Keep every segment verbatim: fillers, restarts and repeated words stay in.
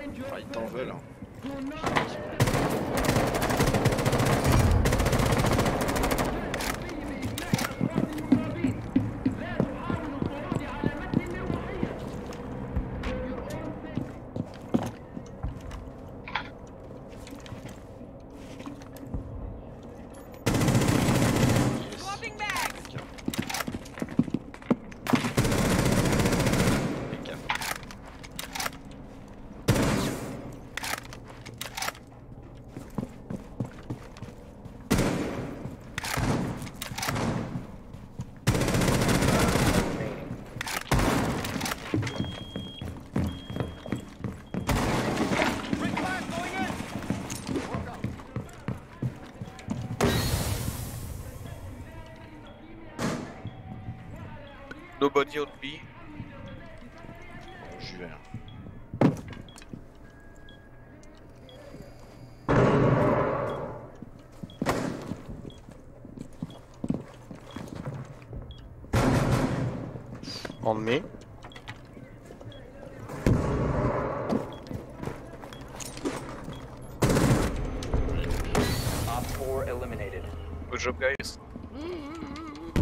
Ah, ils t'en veulent. Hein. Nobody on B. Bon, j'y vais. Hein. On me. Op four eliminated. Good job, guys.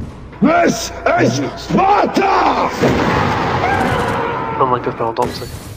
This is Sparta! Non, mais il peut pas entendre ça.